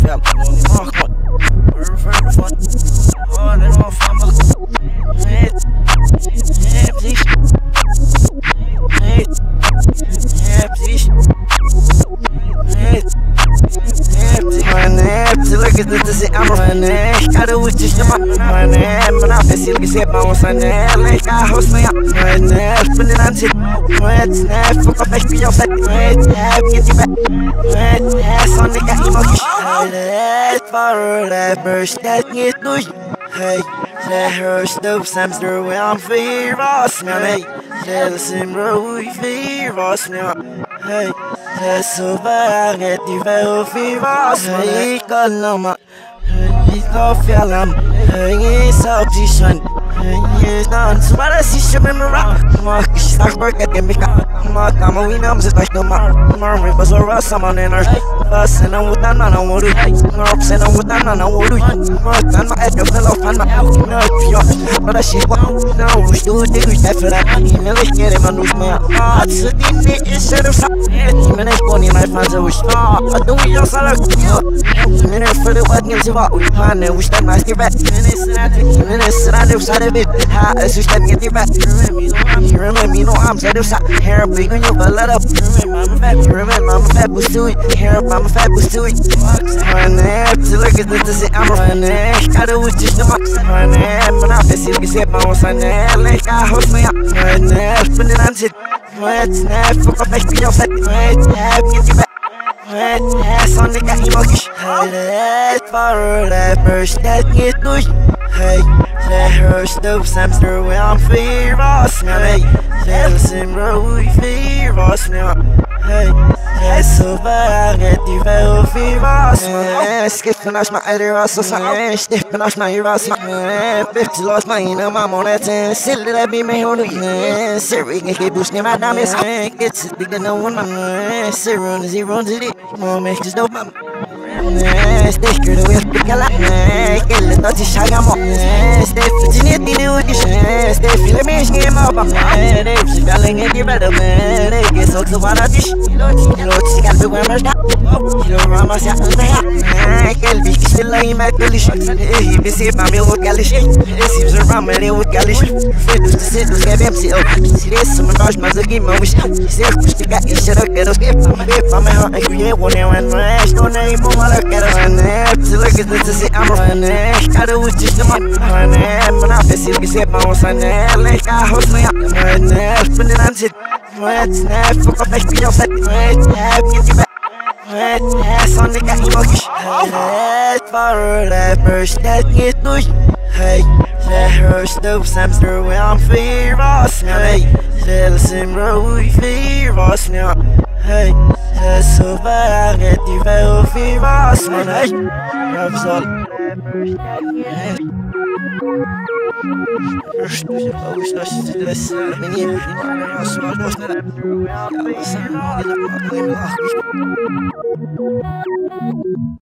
fel. Look at this, I'm running. Gotta wish this to my running. But I'm busy, like I said, I was running. Like I host me up, running. Spinning on shit, running. Fuck up, make me outside, running. Get you back, running. So nigga, emoji. For that burst, that get to you. Hey, let her stop, Sam stir when I'm YRROS now. Hey, listen, bro, we YRROS now. Hey, let's over, I get you very YRROS. Hey, Kalama, hey, Kofialam, hey, Subjition. Hey, done, so what I see, she remember rock. Mark, she's not working, and make up. Mark, I'm a winner, I'm just like no more. Mark, was a Ross, I'm on her. Bus, and I'm with that, I don't want to. Mark, and I'm with that, I don't want to. Mark, I'm my head, fell off, I'm not. But I see what now we do, they wish that for that. You know, they get him on those man. It's a deep, it's a of something. Even if one in my fans, I wish. I don't wish I saw you. Minute for the what gives you what we plan, and wish that my stay back. Minutes, and I do side of it. It's just that get you back. You remember me, no arms, I do side. Hair big on you, but let up. You remember Mama Fat was to it. Hair up, Mama Fat was to it. Running, to look at this, I'm running. Gotta wish this to my running. But I'm busy, like I said, I was running. Like I host me up, running. Spinning on shit, running. Fuck up, make me outside, running. Get you back. So nigga, emoji. For that burst, that get to you. Hey, let her stop, Sam stir when I'm YRROS now. Hey, listen, bro, we YRROS now. Hey, let's over, I get you very YRROS. Skipping off my YRROS, skipping off my YRROS. 50 lost my inner mom on that 10. Silly that be me on the end. Siri can keep boosting my diamonds. Gets it bigger than one man. Zero to it. Mom, make this dope, mama. Sticker the whip, pick a lot. Kill the touchy shag, I'm up. Stay fitting it, you do it. Stay feeling me, she came up. They was telling it, you better, man. They get so to what I dish. You know, she got the women stop. You know, Rama, yeah, kill me, still like my girlish. He be safe, I'm your girlish. It seems around me, they would girlish. Fit to sit, to get empty. See this, some rush, my game, I wish. He said, push the guy, you should have get a skip. I'm a heart, I create one, and rash, no name, look at us running, to look at this to say I'm running. Gotta wish this to my running, but I'm busy, like I said, I was running. Like I host me up, running, spinning on shit, running. Fuck up, make me outside, running. Get you back, running. So nigga, emoji. For that burst, that get to you. Hey, let her stop, Sam stir when I'm YRROS now. Hey, listen, bro, we YRROS now. Hey, let's over, I get you very YRROS, man. Hey, that's all. First, I wish I should do this. I mean, you know, I'm smart, wasn't it? Yeah, I was saying, I'm not going to